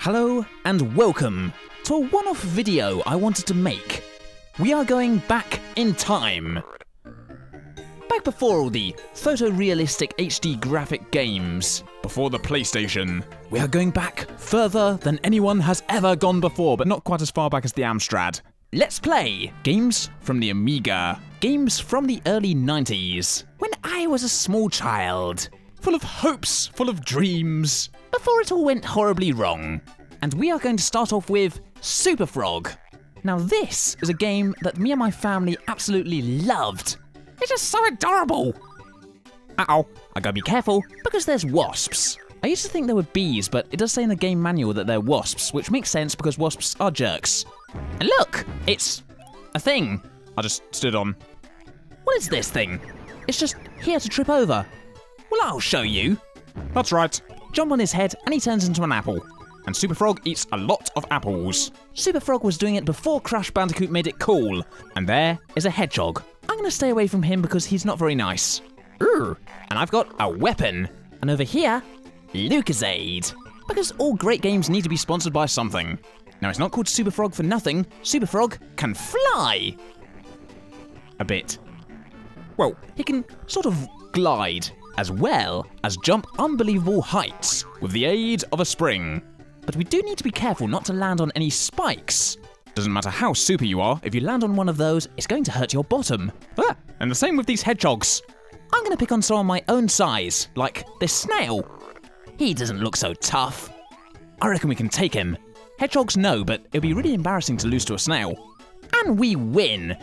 Hello and welcome to a one-off video I wanted to make. We are going back in time. Back before all the photorealistic HD graphic games. Before the PlayStation. We are going back further than anyone has ever gone before, but Not quite as far back as the Amstrad. let's play games from the Amiga. Games from the early 90s, when I was a small child. Full of hopes, full of dreams. Before it all went horribly wrong. And we are going to start off with Superfrog. Now this is a game that me and my family absolutely loved. It's just so adorable. Uh-oh, I gotta be careful because there's wasps. I used to think there were bees, but it does say in the game manual that they're wasps, which makes sense because wasps are jerks. And look, it's a thing. I just stood on. What is this thing? It's just here to trip over. Well, I'll show you. That's right. Jump on his head and he turns into an apple. And Superfrog eats a lot of apples. Superfrog was doing it before Crash Bandicoot made it cool. And there is a hedgehog. I'm gonna stay away from him because he's not very nice. Ooh, and I've got a weapon. And over here, Lucozade. Because all great games need to be sponsored by something. Now it's not called Superfrog for nothing. Superfrog can fly. A bit. Well, he can sort of glide, as well as jump unbelievable heights with the aid of a spring. But we do need to be careful not to land on any spikes. Doesn't matter how super you are. If you land on one of those, it's going to hurt your bottom. Ah, and the same with these hedgehogs. I'm going to pick on someone my own size, like this snail. He doesn't look so tough. I reckon we can take him. Hedgehogs no, but it'd be really embarrassing to lose to a snail. And we win.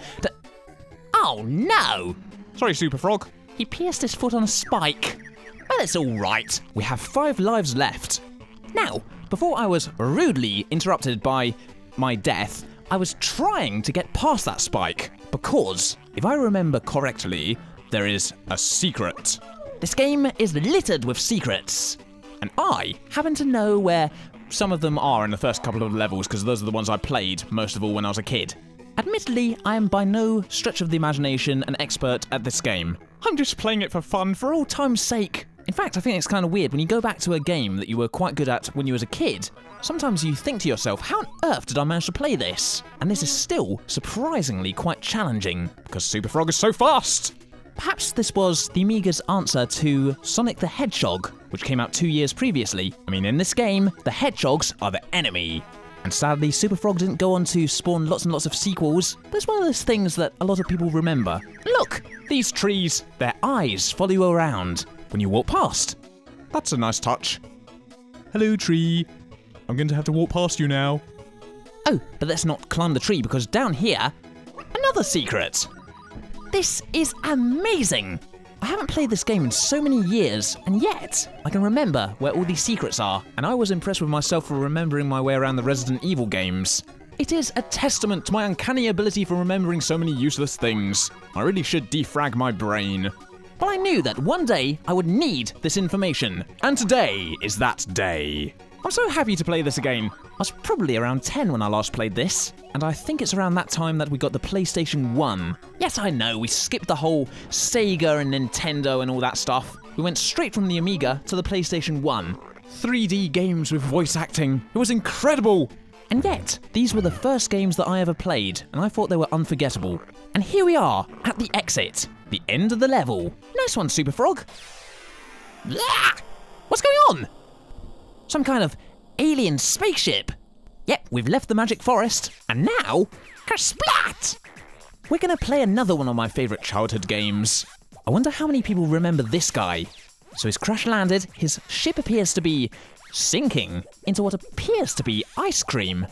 Oh no! Sorry, Superfrog. He pierced his foot on a spike. Well, it's all right. We have 5 lives left. Now, before I was rudely interrupted by my death, I was trying to get past that spike because, if I remember correctly, There is a secret. this game is littered with secrets. And I happen to know where Some of them are in the first couple of levels because those are the ones I played most of all when I was a kid. Admittedly, I am by no stretch of the imagination an expert at this game. I'm just playing it for fun. For old time's sake. In fact, I think it's kind of weird when you go back to a game that you were quite good at when you was a kid. Sometimes you think to yourself, how on earth did I manage to play this? And this is still surprisingly quite challenging. Because Superfrog is so fast. Perhaps this was the Amiga's answer to Sonic the Hedgehog, which came out 2 years previously. I mean, in this game, the hedgehogs are the enemy. And sadly, Superfrog didn't go on to spawn lots and lots of sequels, but it's one of those things that a lot of people remember. Look, these trees, their eyes follow you around when you walk past. That's a nice touch. Hello, tree. I'm going to have to walk past you now. Oh, but let's not climb the tree because down here, another secret. This is amazing. I haven't played this game in so many years, and yet I can remember where all these secrets are, and I was impressed with myself for remembering my way around the Resident Evil games. It is a testament to my uncanny ability for remembering so many useless things. I really should defrag my brain. But I knew that one day I would need this information. And today is that day. I'm so happy to play this again. I was probably around 10 when I last played this, and I think it's around that time that we got the PlayStation 1. Yes, I know, we skipped the whole Sega and Nintendo and all that stuff. We went straight from the Amiga to the PlayStation 1. 3D games with voice acting. It was incredible. And yet, these were the first games that I ever played, and I thought they were unforgettable. And here we are, at the exit, the end of the level. Nice one, Superfrog. Blah! What's going on? Some kind of alien spaceship. Yep, we've left the magic forest, and now, kersplat! We're gonna play another one of my favourite childhood games. I wonder how many people remember this guy. So he's crash landed, his ship appears to be sinking into what appears to be ice cream.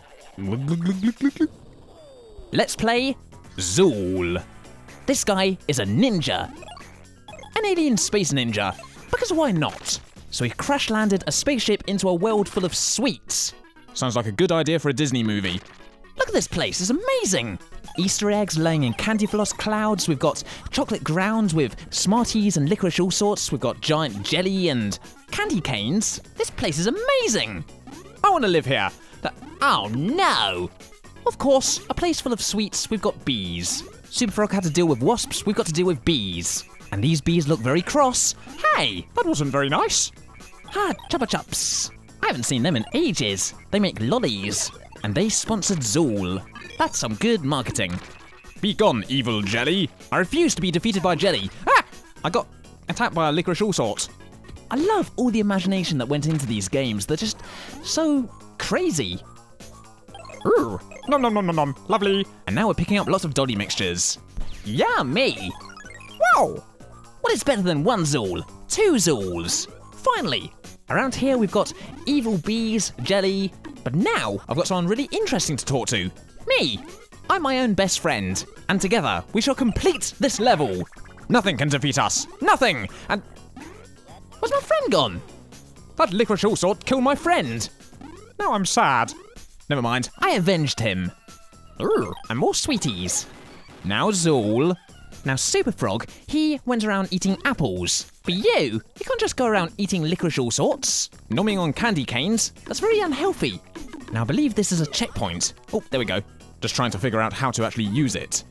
Let's play Zool. This guy is a ninja. An alien space ninja, because why not? So he crash-landed a spaceship into a world full of sweets. Sounds like a good idea for a Disney movie. Look at this place, it's amazing! Easter eggs laying in candy floss clouds, we've got chocolate ground with Smarties and licorice all sorts, we've got giant jelly and candy canes. This place is amazing! I want to live here. Oh no! Of course, a place full of sweets, we've got bees. Superfrog had to deal with wasps, we've got to deal with bees. And these bees look very cross. Hey! That wasn't very nice. Ah, chuppa chups. I haven't seen them in ages. They make lollies. And they sponsored Zool. That's some good marketing. Be gone, evil jelly. I refuse to be defeated by jelly. Ah! I got attacked by a licorice all sorts. I love all the imagination that went into these games. They're just so crazy. Ooh, nom nom nom nom nom, lovely. And now we're picking up lots of doddy mixtures. Yummy! Wow! What is better than one Zool? Two Zools! Finally! Around here we've got evil bees, jelly, but now I've got someone really interesting to talk to. Me! I'm my own best friend, and together we shall complete this level. Nothing can defeat us. Nothing! And where's my friend gone? that licorice all sort killed my friend. Now I'm sad. Never mind. I avenged him. Ooh, and more sweeties. Now Zool. Now Superfrog, he went around eating apples. But you can't just go around eating licorice all sorts. Nomming on candy canes. That's very unhealthy. Now I believe this is a checkpoint. Oh, there we go. Just trying to figure out how to actually use it.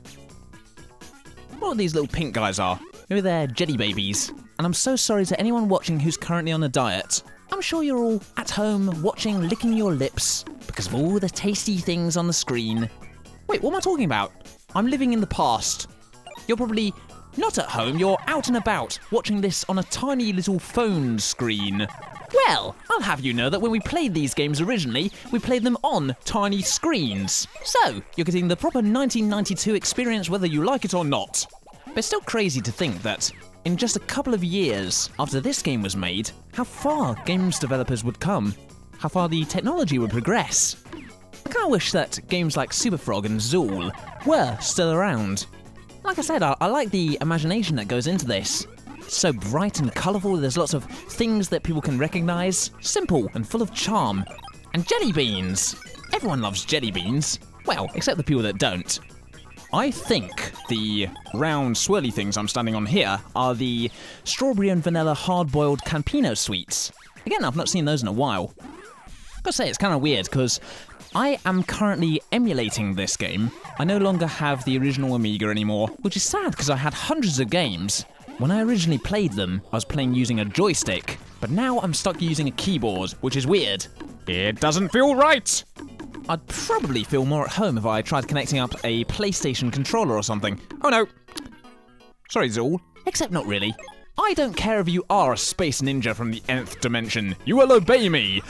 What these little pink guys are? Maybe they're jelly babies. And I'm so sorry to anyone watching who's currently on a diet. I'm sure you're all at home watching, licking your lips because of all the tasty things on the screen. Wait, what am I talking about? I'm living in the past. You're probably not at home, you're out and about, watching this on a tiny little phone screen. Well, I'll have you know that when we played these games originally, we played them on tiny screens. So, you're getting the proper 1992 experience whether you like it or not. But it's still crazy to think that in just a couple of years after this game was made, how far games developers would come, how far the technology would progress. I kind of wish that games like Superfrog and Zool were still around. Like I said, I like the imagination that goes into this. It's so bright and colourful, there's lots of things that people can recognise, simple and full of charm. And jelly beans! Everyone loves jelly beans. Well, except the people that don't. I think the round swirly things I'm standing on here Are the strawberry and vanilla hard-boiled Campino sweets. Again, I've not seen those in a while. I've got to say, it's kind of weird, because I am currently emulating this game. I no longer have the original Amiga anymore, which is sad because I had hundreds of games. When I originally played them, I was playing using a joystick, but now I'm stuck using a keyboard, which is weird. It doesn't feel right! I'd probably feel more at home if I tried connecting up a PlayStation controller or something. Oh no! Sorry, Zool. Except not really. I don't care if you are a space ninja from the nth dimension. You will obey me!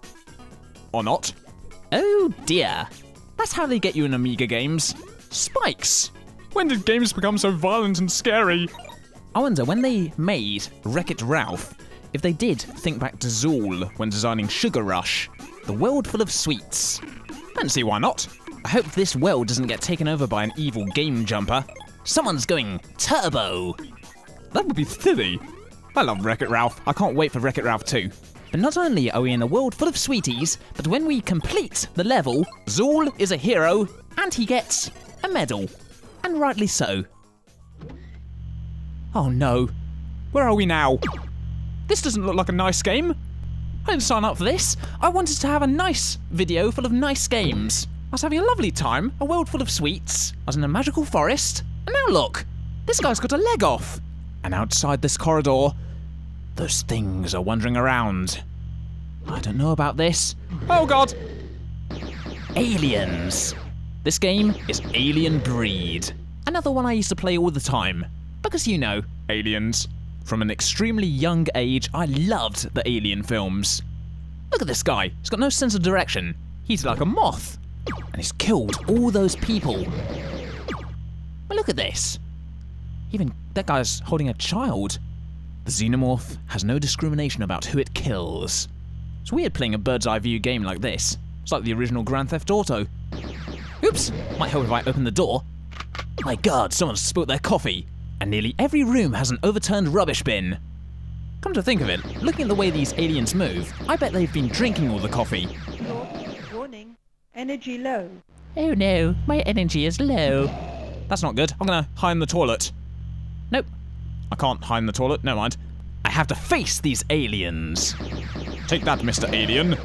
Or not. Oh dear. That's how they get you in Amiga games. Spikes! When did games become so violent and scary? I wonder, when they made Wreck-It Ralph, if they did think back to Zool when designing Sugar Rush, the world full of sweets. I don't see why not. I hope this world doesn't get taken over by an evil game jumper. Someone's going turbo. That would be silly. I love Wreck-It Ralph. I can't wait for Wreck-It Ralph 2. But not only are we in a world full of sweeties, but when we complete the level, Zool is a hero, and he gets a medal. And rightly so. Oh no. Where are we now? This doesn't look like a nice game. I didn't sign up for this. I wanted to have a nice video full of nice games. I was having a lovely time, a world full of sweets. I was in a magical forest. And now look, this guy's got a leg off. And outside this corridor, those things are wandering around. I don't know about this. Oh god! Aliens. This game is Alien Breed. Another one I used to play all the time. Because you know, aliens. From an extremely young age, I loved the Alien films. Look at this guy. He's got no sense of direction. He's like a moth. And he's killed all those people. But look at this. Even that guy's holding a child. The xenomorph has no discrimination about who it kills. It's weird playing a bird's eye view game like this. It's like the original Grand Theft Auto. Oops, might help if I open the door. My god, someone spilt their coffee. And nearly every room has an overturned rubbish bin. Come to think of it, looking at the way these aliens move, I bet they've been drinking all the coffee. Warning, energy low. Oh no, my energy is low. That's not good. I'm gonna hide in the toilet. Nope. I can't hide in the toilet, never mind. I have to face these aliens. Take that, Mr. Alien.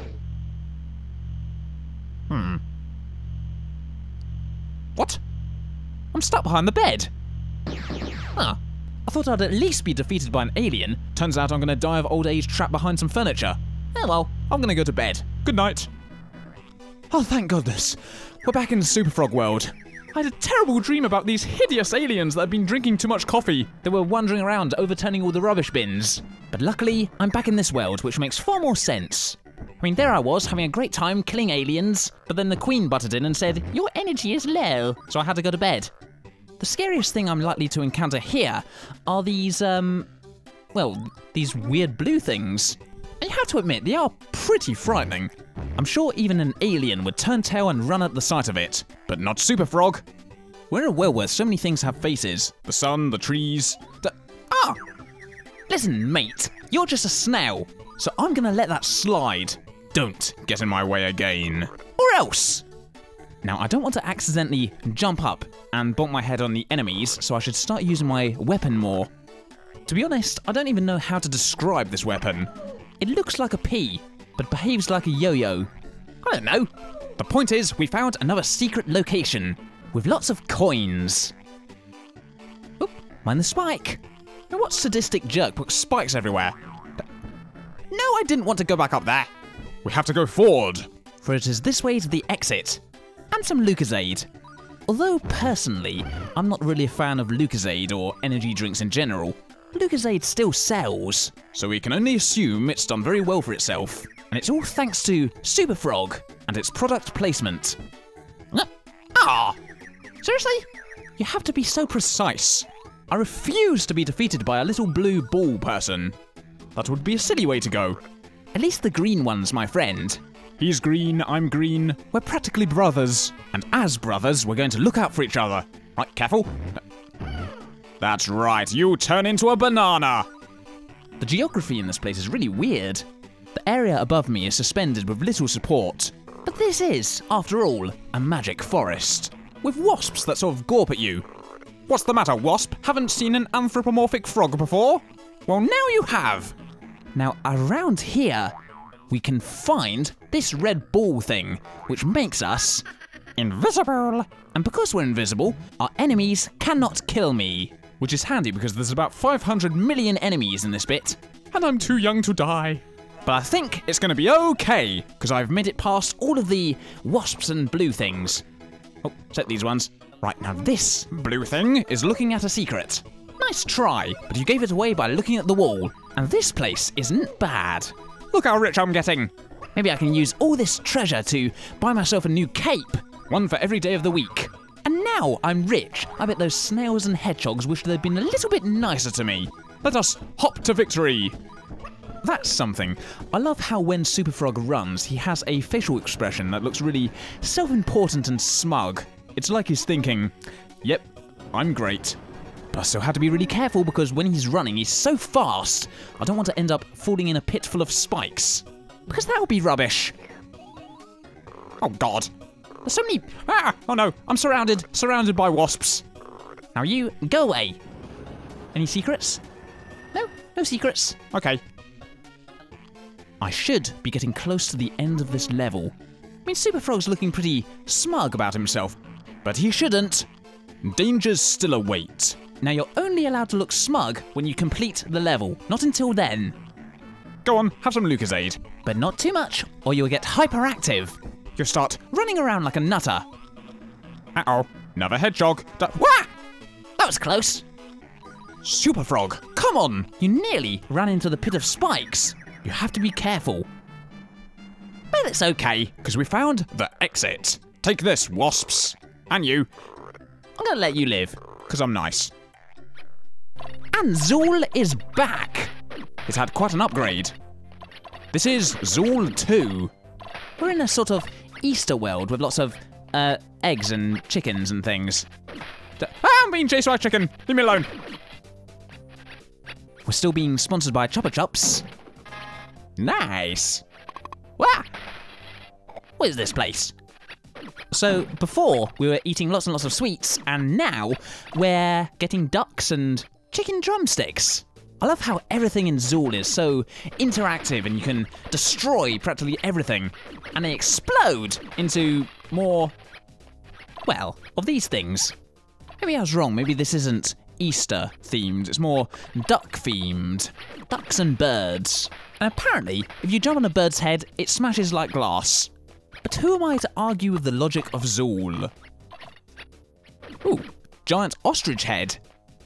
What? I'm stuck behind the bed. Ah, I thought I'd at least be defeated by an alien. Turns out I'm gonna die of old age trapped behind some furniture. Oh well, I'm gonna go to bed. Good night. Oh, thank goodness. We're back in the Superfrog world. I had a terrible dream about these hideous aliens that had been drinking too much coffee. They were wandering around, overturning all the rubbish bins. But luckily, I'm back in this world, which makes far more sense. I mean, there I was, having a great time killing aliens, but then the Queen butted in and said, "Your energy is low," so I had to go to bed. The scariest thing I'm likely to encounter here are these, well, these weird blue things. And you have to admit, they are pretty frightening. I'm sure even an alien would turn tail and run at the sight of it. But not Superfrog. We're in a world where so many things have faces. The sun, the trees. Listen, mate, you're just a snail, so I'm gonna let that slide. Don't get in my way again. Or else! Now, I don't want to accidentally jump up and bonk my head on the enemies, so I should start using my weapon more. To be honest, I don't even know how to describe this weapon. It looks like a pea, but behaves like a yo-yo. I don't know. The point is, we found another secret location with lots of coins. Oop, mind the spike. Now what sadistic jerk puts spikes everywhere? No, I didn't want to go back up there. We have to go forward. For it is this way to the exit. And some Lucozade. Although, personally, I'm not really a fan of Lucozade or energy drinks in general, Lucozade still sells. So we can only assume it's done very well for itself. And it's all thanks to Superfrog and its product placement. Seriously? You have to be so precise. I refuse to be defeated by a little blue ball person. That would be a silly way to go. At least the green one's my friend. He's green, I'm green. We're practically brothers. And as brothers, we're going to look out for each other. Right, careful. That's right, you turn into a banana. The geography in this place is really weird. The area above me is suspended with little support. But this is, after all, a magic forest. With wasps that sort of gawp at you. What's the matter, wasp? Haven't seen an anthropomorphic frog before? Well, now you have. Now, around here, we can find this red ball thing, which makes us invisible. And because we're invisible, our enemies cannot kill me. Which is handy because there's about 500 million enemies in this bit. And I'm too young to die. But I think it's going to be okay, because I've made it past all of the wasps and blue things. Oh, set these ones. Right, now this blue thing is looking at a secret. Nice try, but you gave it away by looking at the wall. And this place isn't bad. Look how rich I'm getting. Maybe I can use all this treasure to buy myself a new cape. One for every day of the week. And now I'm rich. I bet those snails and hedgehogs wish they'd been a little bit nicer to me. Let us hop to victory. That's something. I love how when Superfrog runs, he has a facial expression that looks really self-important and smug. It's like he's thinking, yep, I'm great. But I still have to be really careful because when he's running, he's so fast. I don't want to end up falling in a pit full of spikes. Because that would be rubbish. Oh God. There's so many... Oh no, I'm surrounded by wasps. Now you, go away. Any secrets? No, no secrets. Okay. I should be getting close to the end of this level. I mean, Superfrog's looking pretty smug about himself. But he shouldn't. Dangers still await. Now you're only allowed to look smug when you complete the level, not until then. Go on, have some Lucozade. But not too much, or you'll get hyperactive. You'll start running around like a nutter. Uh-oh, another hedgehog. Wah! That was close. Superfrog, come on! You nearly ran into the pit of spikes. You have to be careful. But it's okay. Because we found the exit. Take this, wasps. And you. I'm gonna let you live. Because I'm nice. And Zool is back. It's had quite an upgrade. This is Zool 2. We're in a sort of Easter world with lots of eggs and chickens and things. I'm being chased by a chicken. Leave me alone. We're still being sponsored by Chupa Chups. Nice. Wah! What is this place? So before we were eating lots and lots of sweets, and now we're getting ducks and chicken drumsticks. I love how everything in Zool is so interactive and you can destroy practically everything. And they explode into more, well, of these things. Maybe I was wrong, maybe this isn't Easter themed, it's more duck themed. ducks and birds. And apparently, if you jump on a bird's head, it smashes like glass. But who am I to argue with the logic of Zool? Ooh, giant ostrich head.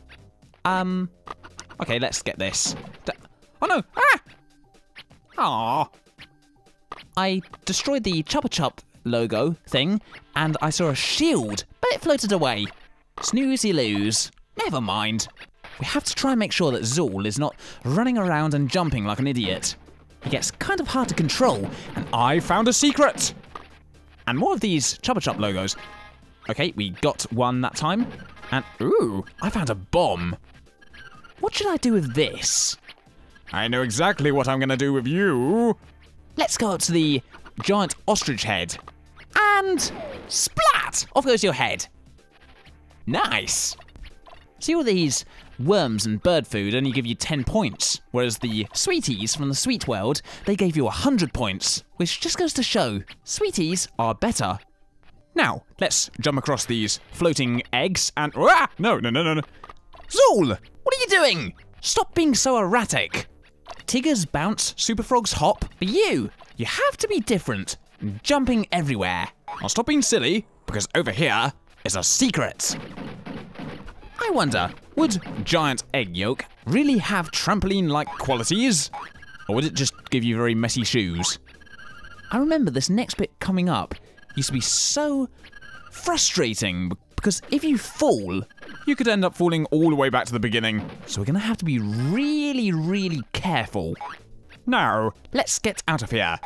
Okay, let's get this. Oh no! Ah! Aww. I destroyed the Chuppa Chup logo thing, and I saw a shield, but it floated away. Snooze, you lose. Never mind. We have to try and make sure that Zool is not running around and jumping like an idiot. He gets kind of hard to control, and I found a secret! And more of these Chuppa Chup logos. Okay, we got one that time. And, ooh, I found a bomb. What should I do with this? I know exactly what I'm gonna do with you. Let's go up to the giant ostrich head. And splat! Off goes your head. Nice. See, all these worms and bird food only give you 10 points, whereas the sweeties from the sweet world, they gave you 100 points, which just goes to show sweeties are better. Now, let's jump across these floating eggs and... Ah! No. Zool! What are you doing? Stop being so erratic. Tigers bounce, Superfrogs hop, but you have to be different, jumping everywhere. I'll stop being silly, because over here is a secret. I wonder, would giant egg yolk really have trampoline-like qualities? Or would it just give you very messy shoes? I remember this next bit coming up used to be so frustrating, because if you fall, you could end up falling all the way back to the beginning. So we're gonna have to be really, really careful. Now, let's get out of here.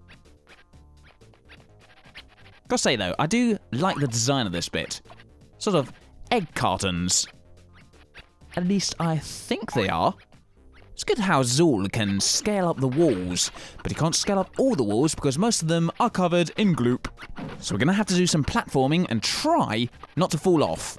Gotta say though, I do like the design of this bit. Sort of egg cartons. At least I think they are. It's good how Zool can scale up the walls, but he can't scale up all the walls because most of them are covered in gloop. So we're gonna have to do some platforming and try not to fall off.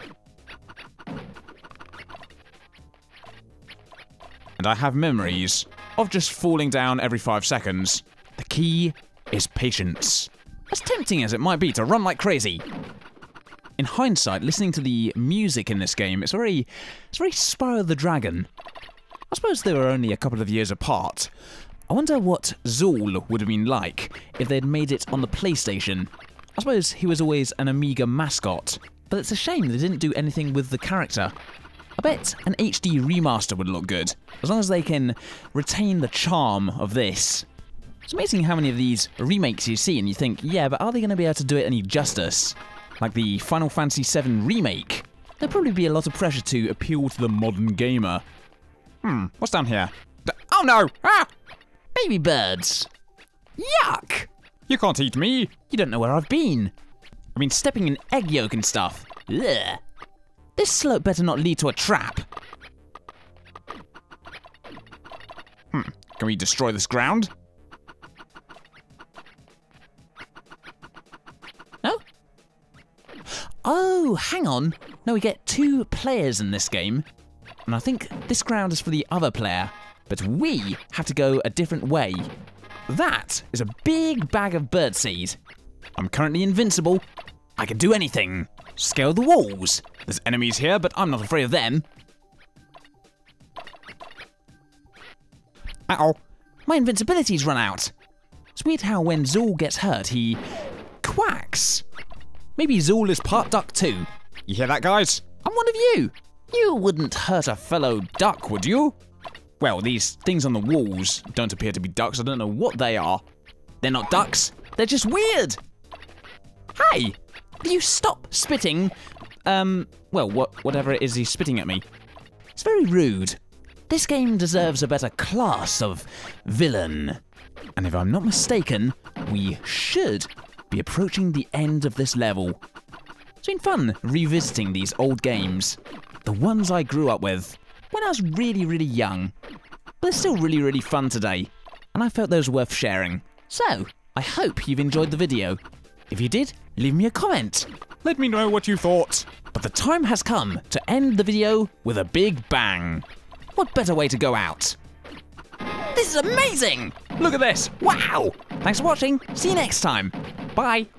And I have memories of just falling down every 5 seconds. The key is patience. As tempting as it might be to run like crazy. In hindsight, listening to the music in this game, it's very Spyro the Dragon. I suppose they were only a couple of years apart. I wonder what Zool would have been like if they'd made it on the PlayStation. I suppose he was always an Amiga mascot, but it's a shame they didn't do anything with the character. I bet an HD remaster would look good, as long as they can retain the charm of this. It's amazing how many of these remakes you see and you think, yeah, but are they going to be able to do it any justice? Like the Final Fantasy VII remake. There'd probably be a lot of pressure to appeal to the modern gamer. What's down here? Oh no! Ah! Baby birds. Yuck! You can't eat me! You don't know where I've been. I've been stepping in egg yolk and stuff. Ugh. This slope better not lead to a trap. Can we destroy this ground? No? Oh, hang on. No, we get 2 players in this game. And I think this ground is for the other player. But we have to go a different way. That is a big bag of birdseed. I'm currently invincible. I can do anything. Scale the walls. There's enemies here, but I'm not afraid of them. Uh-oh. My invincibility's run out. It's weird how when Zool gets hurt, he quacks. Maybe Zool is part duck too. You hear that, guys? I'm one of you. You wouldn't hurt a fellow duck, would you? Well, these things on the walls don't appear to be ducks. I don't know what they are. They're not ducks. They're just weird. Hey, will you stop spitting? Well, whatever it is he's spitting at me. It's very rude. This game deserves a better class of villain. And if I'm not mistaken, we should be approaching the end of this level. It's been fun revisiting these old games. The ones I grew up with when I was really, really young. But they're still really, really fun today. And I felt those were worth sharing. So, I hope you've enjoyed the video. If you did, leave me a comment. Let me know what you thought. But the time has come to end the video with a big bang. What better way to go out? This is amazing! Look at this! Wow! Thanks for watching. See you next time. Bye.